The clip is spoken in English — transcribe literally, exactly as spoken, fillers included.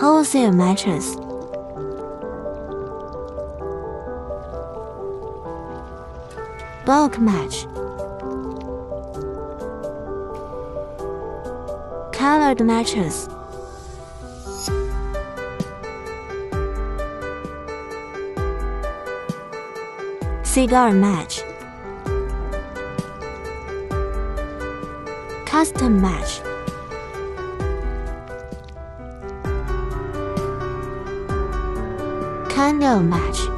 wholesale matches, bulk match, colored matches, cigar match, custom match, candle match.